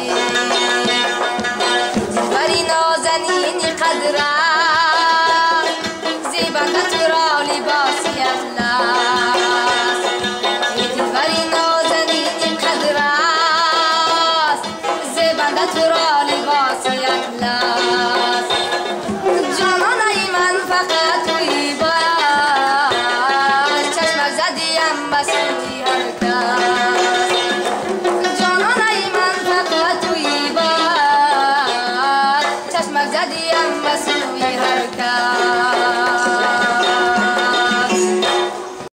دلبری نازنینی قدرت زیبنده تو را لباسی اطلس دلبری نازنینی قدرت زیبنده تو را لباسی اطلس جانانه من فقط توی باید چشمک زدیم بس توی هر کس جانانه من فقط توی باید چشمک زدیم